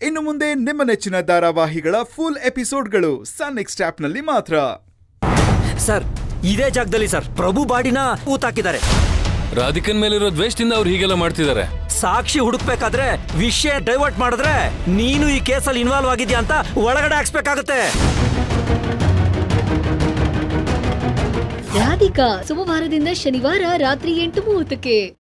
ಇನ್ನು ಮುಂದೆ ನಿಮ್ಮ ನೆಚ್ಚಿನ ಧಾರಾವಾಹಿಗಳ ಫುಲ್ ಎಪಿಸೋಡ್ಗಳು ಸನ್ ನೆಕ್ಸ್ಟ್ ಆಪ್ನಲ್ಲಿ ಮಾತ್ರ. ಸರ್, ಇದೇ ಜಾಗದಲ್ಲಿ ಸರ್ ಪ್ರಭು ಬಾಡಿನ ಊತಾಕಿದ್ದಾರೆ. ರಾಧಿಕನ್ ಮೇಲಿರೋ ದ್ವೇಷದಿಂದ ಅವ್ರು ಹೀಗೆಲ್ಲ ಮಾಡ್ತಿದ್ದಾರೆ. ಸಾಕ್ಷಿ ಹುಡುಕ್ಬೇಕಾದ್ರೆ ವಿಷಯ ಡೈವರ್ಟ್ ಮಾಡಿದ್ರೆ ನೀನು ಈ ಕೇಸಲ್ಲಿ ಇನ್ವಾಲ್ವ್ ಆಗಿದ್ಯಾ ಅಂತ ಒಳಗಡೆ ಹಾಕ್ಸ್ಬೇಕಾಗತ್ತೆ. ರಾಧಿಕಾ ಸೋಮವಾರದಿಂದ ಶನಿವಾರ ರಾತ್ರಿ 8:30ಕ್ಕೆ.